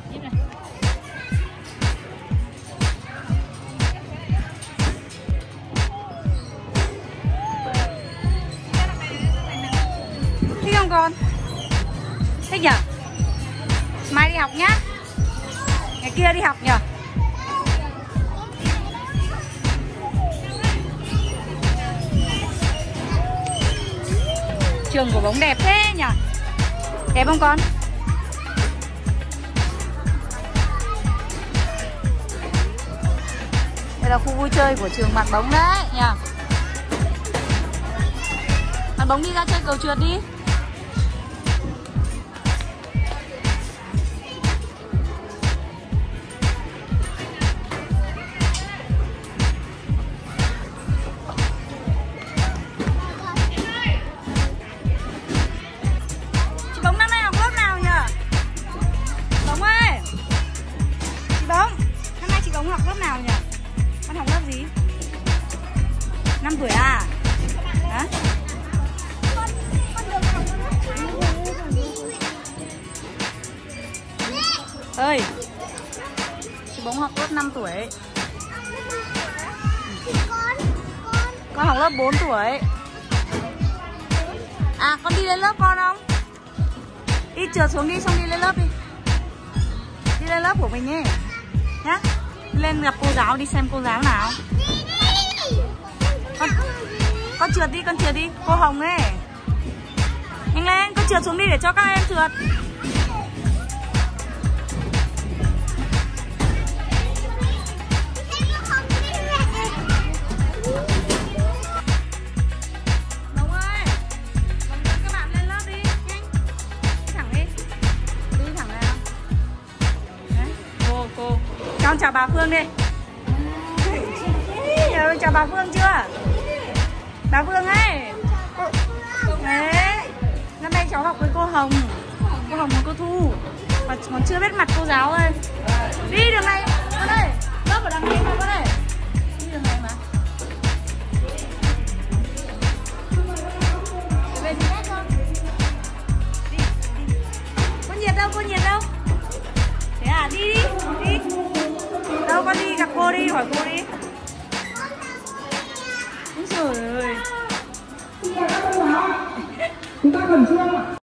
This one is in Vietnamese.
Thích không con? Thích nhở? Mai đi học nhá. Ngày kia đi học nhở? Trường của bóng đẹp thế nhở? Đẹp không con? Đây là khu vui chơi của trường Mạn Bóng đấy nhở? Mạn Bóng đi ra chơi cầu trượt đi. Chị Bóng năm nay học lớp nào nhở? Bóng ơi! Chị Bóng, năm nay chị Bóng học lớp nào nhở? Con học lớp gì? 5 tuổi à? Hả? Ơi, chị Bóng học lớp 5 tuổi. Con học lớp 4 tuổi. À, con đi lên lớp con không? Đi trượt xuống đi, xong đi lên lớp đi. Đi lên lớp của mình ấy nhá. Lên gặp cô giáo, đi xem cô giáo nào. Con trượt đi, con trượt đi. Cô Hồng ấy. Nhanh lên, con trượt xuống đi để cho các em trượt. Bóng ơi, Bóng dẫn các bạn lên lớp đi, nhanh. Đi thẳng đi. Đi thẳng nào. Đấy, cô. Cho con chào bà Phương đi. Nhớ chào bà Phương chưa? Bà Phương ấy. Đấy. Năm nay cháu học với cô Hồng. Cô Hồng và cô Thu. Và còn chưa biết mặt cô giáo ơi. Đi đường này con ơi. Lớp ở đằng này mà con ơi. Đi đường này mà. Về gì hết không? Đi. Cô Nhiệt đâu? Cô Nhiệt đâu? Thế à? Đi. Đâu con đi gặp cô đi, hỏi cô đi. Úi giời ơi. Chúng ta khẩn trương ạ.